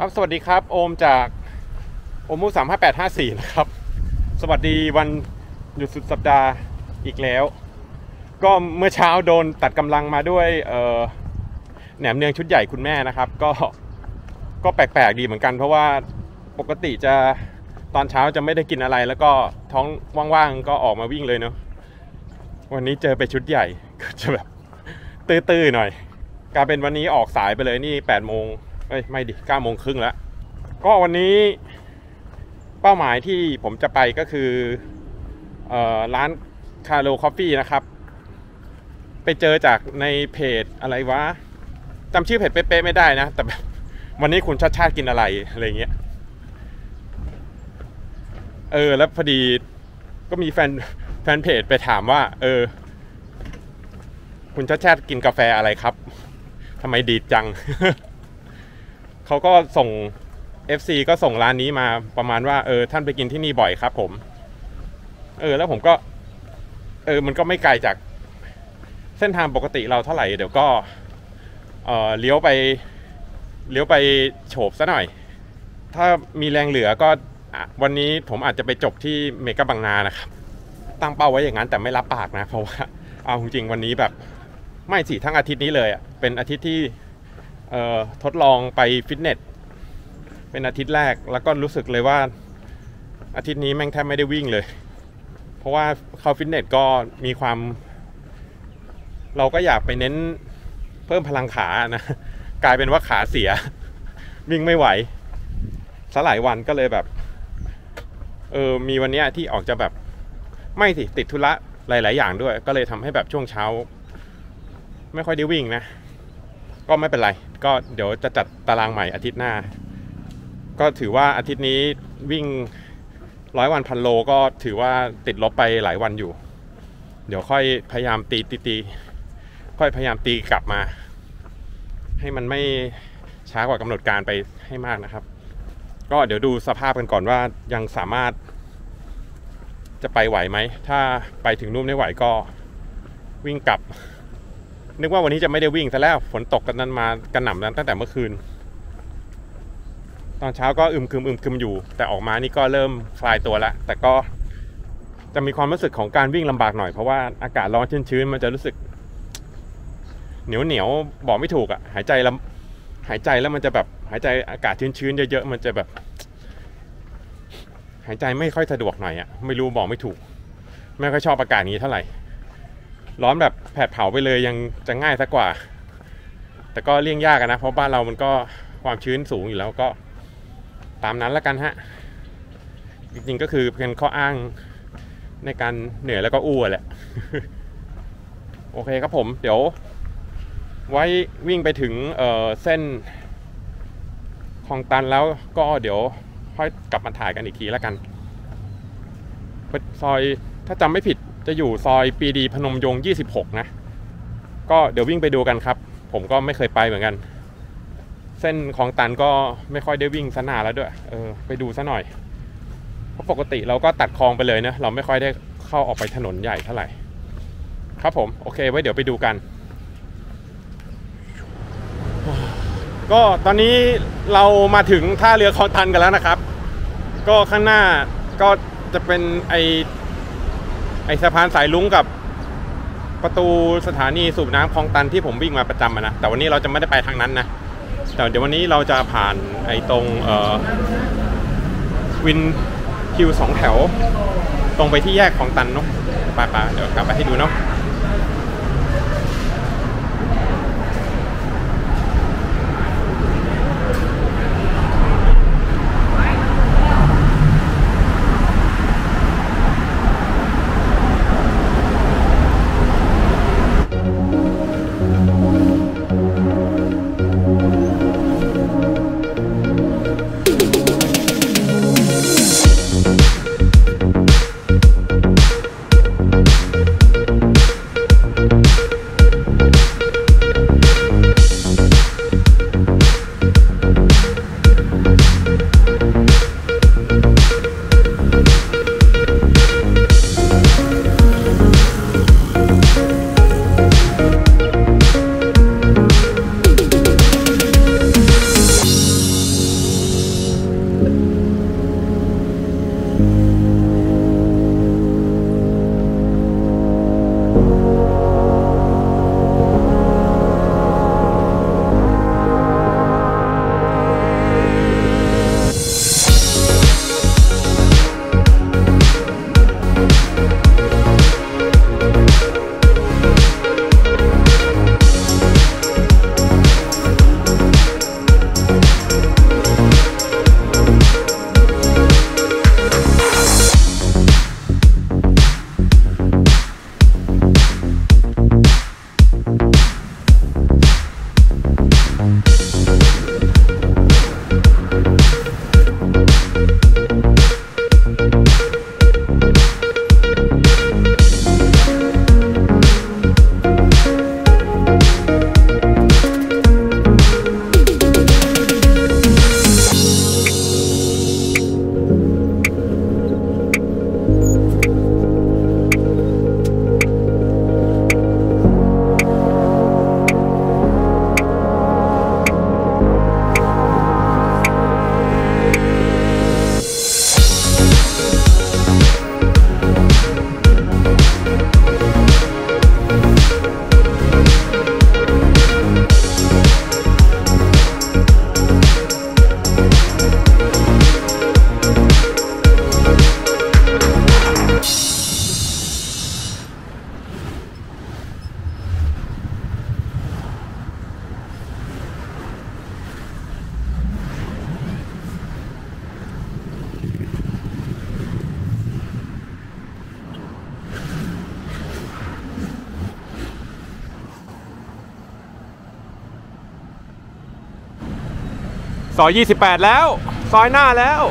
ครับสวัสดีครับโอมจากโอมู35854นะครับสวัสดีวันหยุดสุดสัปดาห์อีกแล้วก็เมื่อเช้าโดนตัดกำลังมาด้วยแหนมเนืองชุดใหญ่คุณแม่นะครับก็แปลกๆดีเหมือนกันเพราะว่าปกติจะตอนเช้าจะไม่ได้กินอะไรแล้วก็ท้องว่างๆก็ออกมาวิ่งเลยเนาะวันนี้เจอไปชุดใหญ่ก็จะแบบตื้อๆหน่อยกลายเป็นวันนี้ออกสายไปเลยนี่8 โมงไม่ดิ9 โมงครึ่งแล้วก็วันนี้เป้าหมายที่ผมจะไปก็คือร้านคาร์โลคอฟฟี่นะครับไปเจอจากในเพจอะไรวะจำชื่อเพจเป๊ะๆไม่ได้นะแต่แบบวันนี้คุณชาติกินอะไรเงี้ยแล้วพอดีก็มีแฟนเพจไปถามว่าคุณชาติกินกาแฟอะไรครับทำไมดีจัง เขาก็ส่ง FC ก็ส่งร้านนี้มาประมาณว่าท่านไปกินที่นี่บ่อยครับผมแล้วผมก็มันก็ไม่ไกลจากเส้นทางปกติเราเท่าไหร่เดี๋ยวก็เลี้ยวไปโฉบซะหน่อยถ้ามีแรงเหลือก็วันนี้ผมอาจจะไปจบที่เมกะบางนานะครับตั้งเป้าไว้อย่างนั้นแต่ไม่รับปากนะเพราะว่าเอาจริงๆวันนี้แบบไม่สิทั้งอาทิตย์นี้เลยเป็นอาทิตย์ที่ทดลองไปฟิตเนสเป็นอาทิตย์แรกแล้วก็รู้สึกเลยว่าอาทิตย์นี้แม่งแทบไม่ได้วิ่งเลยเพราะว่าเข้าฟิตเนสก็มีความเราก็อยากไปเน้นเพิ่มพลังขานะกลายเป็นว่าขาเสียวิ่งไม่ไหวสลายวันก็เลยแบบมีวันนี้ที่ออกจะแบบไม่สิติดธุระหลายๆอย่างด้วยก็เลยทำให้แบบช่วงเช้าไม่ค่อยได้วิ่งนะก็ไม่เป็นไรก็เดี๋ยวจะจัดตารางใหม่อาทิตย์หน้าก็ถือว่าอาทิตย์นี้วิ่ง100 วันพันโลก็ถือว่าติดลบไปหลายวันอยู่เดี๋ยวค่อยพยายามตีค่อยพยายามตีกลับมาให้มันไม่ช้ากว่ากำหนดการไปให้มากนะครับก็เดี๋ยวดูสภาพกันก่อนว่ายังสามารถจะไปไหวไหมถ้าไปถึงนู่นไม่ไหวก็วิ่งกลับนึกว่าวันนี้จะไม่ได้วิ่งซะแล้วฝนตกกันนั้นมากระหน่ำนั้นตั้งแต่เมื่อคืนตอนเช้าก็อึมครึมอยู่แต่ออกมานี่ก็เริ่มคลายตัวแล้วแต่ก็จะมีความรู้สึกของการวิ่งลำบากหน่อยเพราะว่าอากาศร้อนชื้นๆมันจะรู้สึกเหนียวบอกไม่ถูกหายใจแล้วมันจะแบบหายใจอากาศชื้นๆเยอะๆมันจะแบบหายใจไม่ค่อยสะดวกหน่อยไม่รู้บอกไม่ถูกไม่ค่อยชอบอากาศนี้เท่าไหร่ร้อนแบบแผดเผาไปเลยยังจะง่ายสักกว่าแต่ก็เลี่ยงยากนะเพราะบ้านเรามันก็ความชื้นสูงอยู่แล้วก็ตามนั้นแล้วกันฮะจริงๆก็คือเป็นข้ออ้างในการเหนื่อยแล้วก็อ้วนแหละ โอเคครับผมเดี๋ยวไว้วิ่งไปถึงเส้นคลองตันแล้วก็เดี๋ยวค่อยกลับมาถ่ายกันอีกทีแล้วกันซอยถ้าจำไม่ผิดจะอยู่ซอยปรีดีพนมยงค์26นะก็เดี๋ยววิ่งไปดูกันครับผมก็ไม่เคยไปเหมือนกันเส้นคลองตันก็ไม่ค่อยได้วิ่งซะนานแล้วด้วยไปดูซะหน่อยเพราะปกติเราก็ตัดคลองไปเลยนะเราไม่ค่อยได้เข้าออกไปถนนใหญ่เท่าไหร่ครับผมโอเคไว้เดี๋ยวไปดูกันก็ตอนนี้เรามาถึงท่าเรือคลองตันกันแล้วนะครับก็ข้างหน้าก็จะเป็นไอสะพานสายลุ้งกับประตูสถานีสูบน้ำคลองตันที่ผมวิ่งมาประจำนะแต่วันนี้เราจะไม่ได้ไปทางนั้นนะแต่เดี๋ยววันนี้เราจะผ่านไอ้ตรงวินคิว2 แถวตรงไปที่แยกคลองตันเนาะไปเดี๋ยวกลับไปให้ดูเนาะซอย28แล้วซอยหน้าแล้ว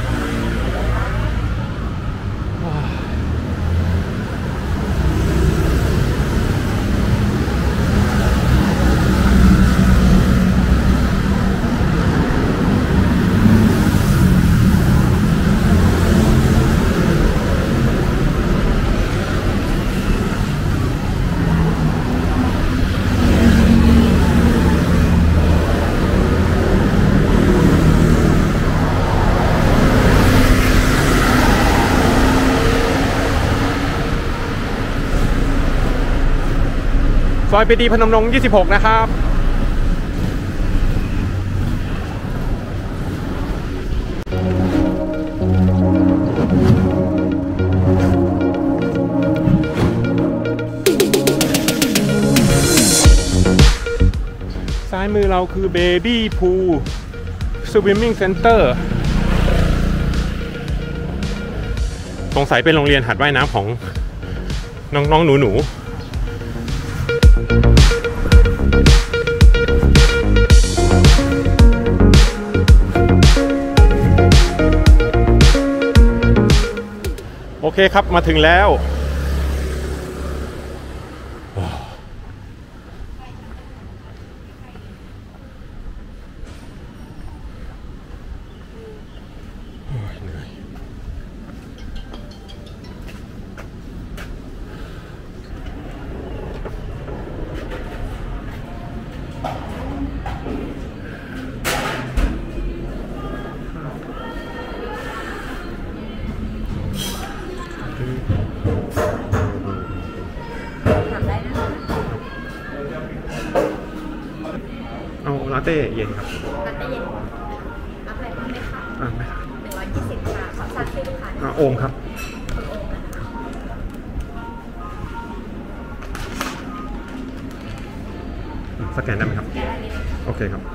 ซอยปรีดีพนมยงค์26นะครับซ้ายมือเราคือ Baby Pool Swimming Center สงสัยเป็นโรงเรียนหัดว่ายน้ำของน้องๆหนูๆโอเคครับมาถึงแล้วเหนื่อยเอาลาเต้เย็นครับลาเต้เย็นรับอะไรบ้างไหมคะไม่ครับ 120ค่ะขอซาซิลูกค้าโอมครับสแกนได้ไหมครับโอเคครับ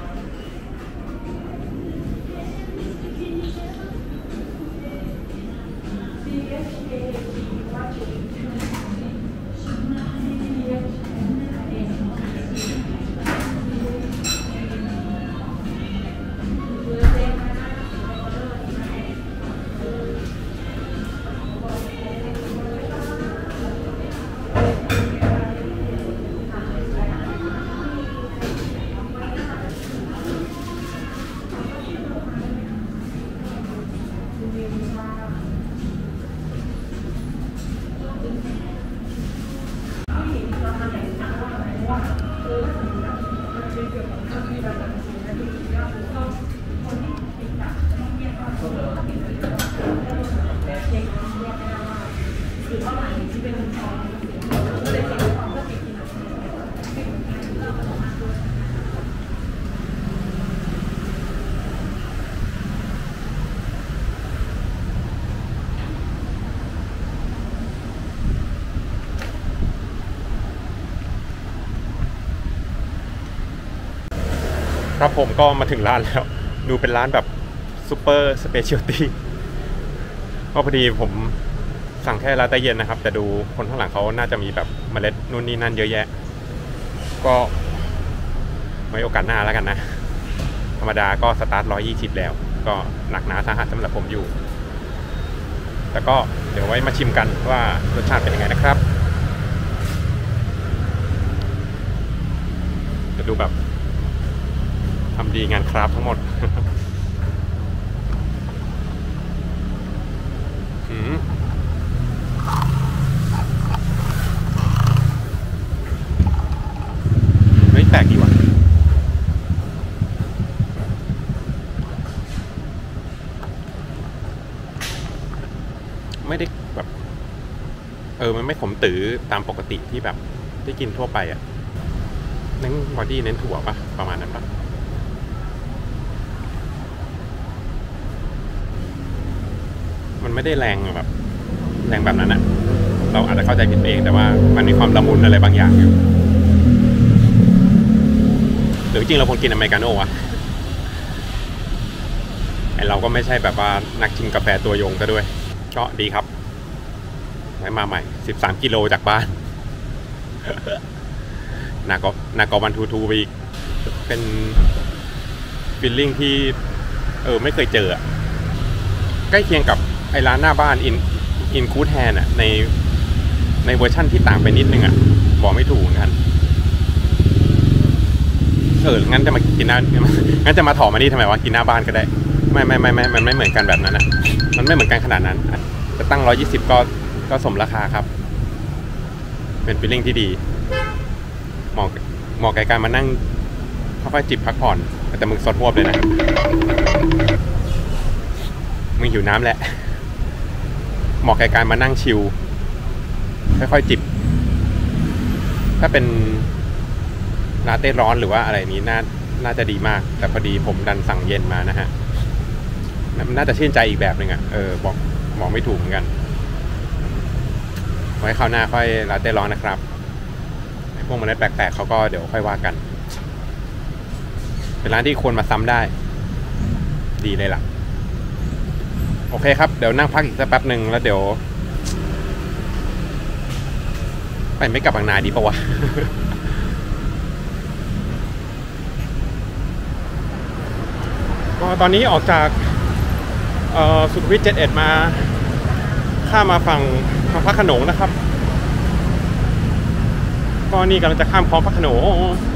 ครับผมก็มาถึงร้านแล้วดูเป็นร้านแบบซูเปอร์สเปเชียลตี้ก็พอดีผมสั่งแค่ลาเต้เย็นนะครับแต่ดูคนข้างหลังเขาน่าจะมีแบบเมล็ดนู่นนี่นั่นเยอะแยะก็ไว้โอกาสหน้าแล้วกันนะธรรมดาก็สตาร์ท120แล้วก็หนักหนาสาหัสสำหรับผมอยู่แต่ก็เดี๋ยวไว้มาชิมกันว่ารสชาติเป็นยังไงนะครับจะดูแบบทำดีงานคราฟทั้งหมดไม่แปลกดีว่ะไม่ได้แบบมันไม่ขมตื้อตามปกติที่แบบที่กินทั่วไปอ่ะเน้นบอดี้เน้นถั่วปะประมาณนั้นปะมันไม่ได้แรงแบบนั้นอะเราอาจจะเข้าใจผิดเองแต่ว่ามันมีความละมุนอะไรบางอย่างอยู่หรือจริงเราควรกินอเมริกาโน่วะไอเราก็ไม่ใช่แบบว่านักชิมกาแฟตัวยงซะด้วยก็ดีครับไว้มาใหม่13 กิโลจากบ้านหนักกว่าวันทูไปอีกเป็นฟีลลิ่งที่ไม่เคยเจอใกล้เคียงกับไอ้ร้านหน้าบ้านอินคูดแฮนในเวอร์ชั่นที่ต่างไปนิดนึงบอกไม่ถูกเหมือนกันงั้นจะมากินงั้นจะมาถอมานี่ทำไมวะกินหน้าบ้านก็ได้ไม่มันไม่เหมือนกันแบบนั้นมันไม่เหมือนกันขนาดนั้นจะตั้ง120ก็สมราคาครับเป็นฟีลลิ่งที่ดีเหมาะกับการมานั่งค่อยๆจิบพักผ่อนแต่มึงสดหวบเลยนะมึงหิวน้ำแหละเหมาะกับการมานั่งชิลค่อยๆจิบถ้าเป็นลาเต้ร้อนหรือว่าอะไรนี้น่าจะดีมากแต่พอดีผมดันสั่งเย็นมานะฮะน่าจะชื่นใจอีกแบบหนึ่งบอกไม่ถูกเหมือนกันไว้คราวหน้าค่อยลาเต้ร้อนนะครับไอ้พวกเมล็ดแปลกๆเขาก็เดี๋ยวค่อยว่ากันเป็นร้านที่ควรมาซ้ำได้ดีเลยล่ะโอเคครับเดี๋ยวนั่งพักอีกสักแป๊บหนึ่งแล้วเดี๋ยวไปไม่กลับบางนาดีปะวะ ก็ตอนนี้ออกจากสุขุมวิท71มาข้ามมาฝั่งพระโขนงนะครับก็นี่กำลังจะข้ามคลองพระโขนง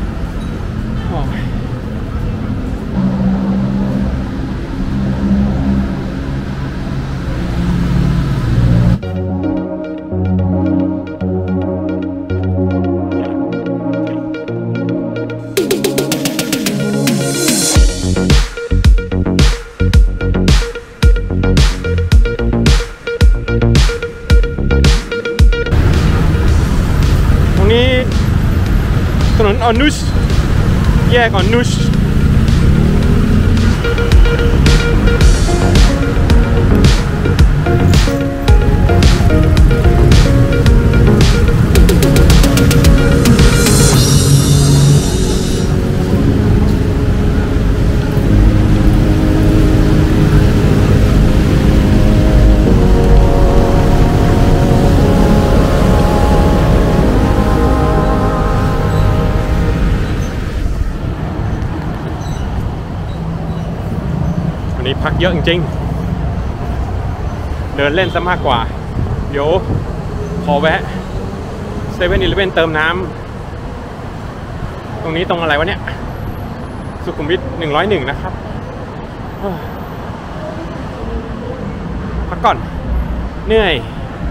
ถนนออนุชแยกออนุชนี่พักเยอะจริงๆเดินเล่นซะมากกว่าเดี๋ยวขอแวะ7-Eleven เติมน้ำตรงนี้ตรงอะไรวะเนี่ยสุขุมวิท101นะครับพักก่อนเหนื่อย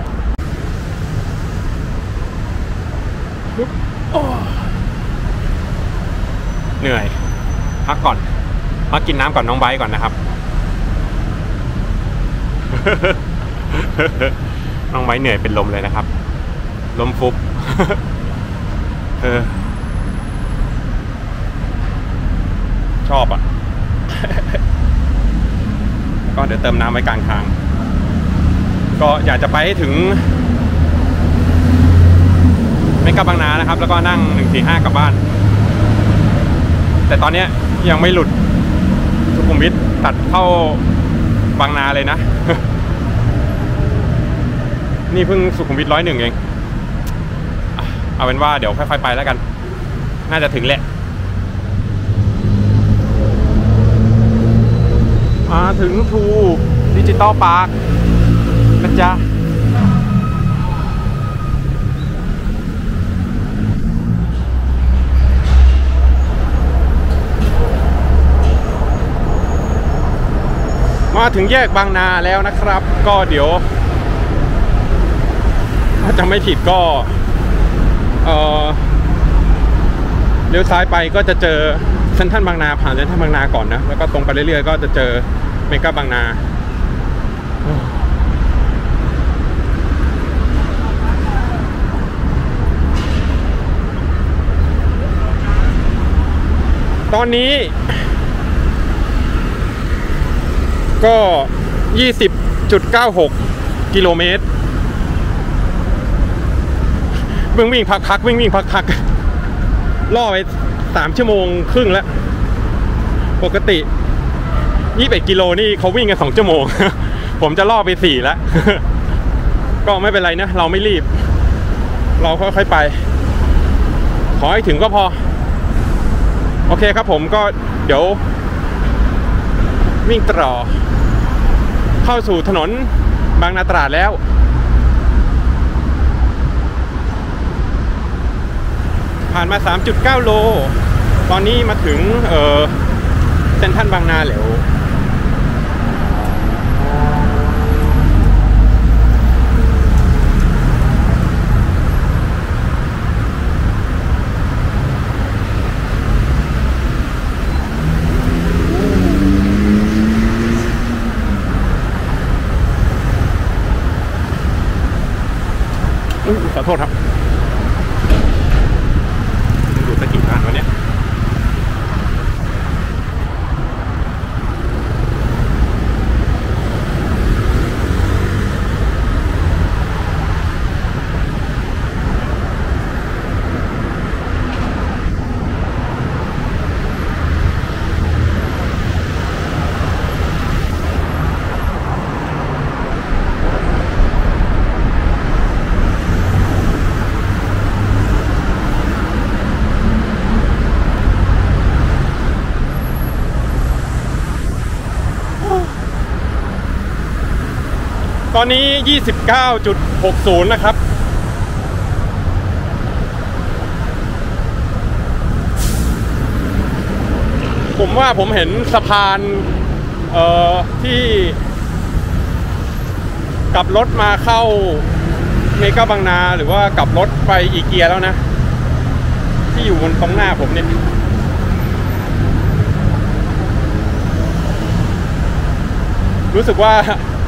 เหนื่อยพักก่อนมากินน้ำก่อนน้องไบร์ทก่อนนะครับ น้องไบร์ทเหนื่อยเป็นลมเลยนะครับลมฟุบ ชอบก็เดี๋ยวเติมน้ำไว้กลางทางก็อยากจะไปให้ถึงเมกะบางนานะครับแล้วก็นั่ง145กลับบ้านแต่ตอนนี้ยังไม่หลุดสุขุมวิทตัดเข้าบางนาเลยนะ นี่เพิ่งสุขุมวิท101เองเอาเป็นว่าเดี๋ยวค่อยๆไปแล้วกันน่าจะถึงแหละมาถึงทูดิจิตอลพาร์คนะจ๊ะมาถึงแยกบางนาแล้วนะครับก็เดี๋ยวถ้าจำไม่ผิดก็เลี้ยวซ้ายไปก็จะเจอเซ็นทรัลบางนาผ่านเซ็นทรัลบางนาก่อนนะแล้วก็ตรงไปเรื่อยๆก็จะเจอเมกะบางนาตอนนี้ก็ 20.96 กิโลเมตรวิ่งพักล่อไป3 ชั่วโมงครึ่งแล้วปกติ21 กิโลนี่เขาวิ่งกัน2 ชั่วโมง ผมจะล่อไป4แล้ว ก็ไม่เป็นไรนะเราไม่รีบเราค่อยๆไปขอให้ถึงก็พอโอเคครับผมก็เดี๋ยววิ่งต่อเข้าสู่ถนนบางนาตราดแล้วผ่านมา 3.9 โลตอนนี้มาถึงเซ็นทรัลบางนาแล้วขอโทษครับดูตะกี้ผ่านวะเนี่ยตอนนี้ 29.60 นะครับผมว่าผมเห็นสะพานที่กลับรถมาเข้าเมกาบางนาหรือว่ากลับรถไปอีเกียแล้วนะที่อยู่บนตรงหน้าผมเนี่ยรู้สึกว่า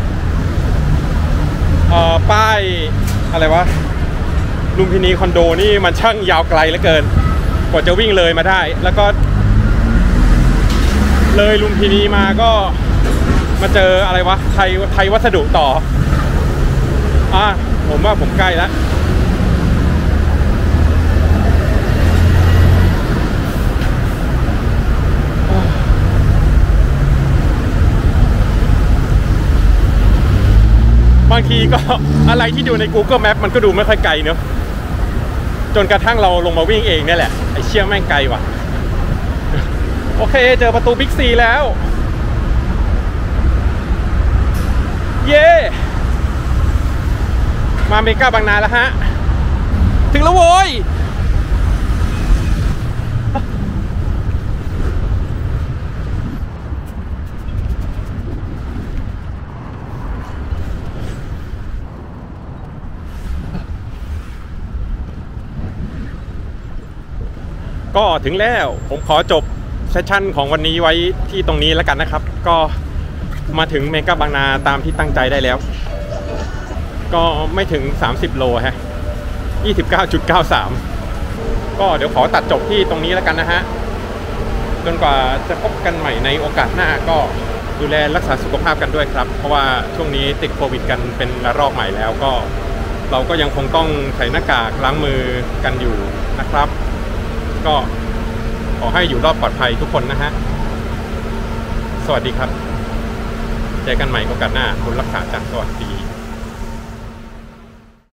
ป้ายอะไรวะลุมพินีคอนโดนี่มันช่างยาวไกลเหลือเกินกว่าจะวิ่งเลยมาได้แล้วก็เลยลุมพินีมาก็มาเจออะไรวะไทยวัสดุต่อผมว่าผมใกล้แล้วบางทีก็อะไรที่ดูใน Google Map มันก็ดูไม่ค่อยไกลเนอะจนกระทั่งเราลงมาวิ่งเองเนี่ยแหละไอ้เชี่ยแม่งไกลว่ะโอเคเจอประตูบิ๊กซีแล้วเย้มาเมกาบางนาแล้วฮะถึงแล้วโว้ยก็ถึงแล้วผมขอจบเซสชั่นของวันนี้ไว้ที่ตรงนี้แล้วกันนะครับก็มาถึงเมกาบางนาตามที่ตั้งใจได้แล้วก็ไม่ถึง30 โลฮะ 29.93 ก็เดี๋ยวขอตัดจบที่ตรงนี้แล้วกันนะฮะจนกว่าจะพบกันใหม่ในโอกาสหน้าก็ดูแลรักษาสุขภาพกันด้วยครับเพราะว่าช่วงนี้ติดโควิดกันเป็นระลอกใหม่แล้วก็เราก็ยังคงต้องใส่หน้ากากล้างมือกันอยู่นะครับก็ขอให้อยู่รอดปลอดภัยทุกคนนะฮะสวัสดีครับเจอกันใหม่โอกาสหน้าคุณรักษาจากสวัสดี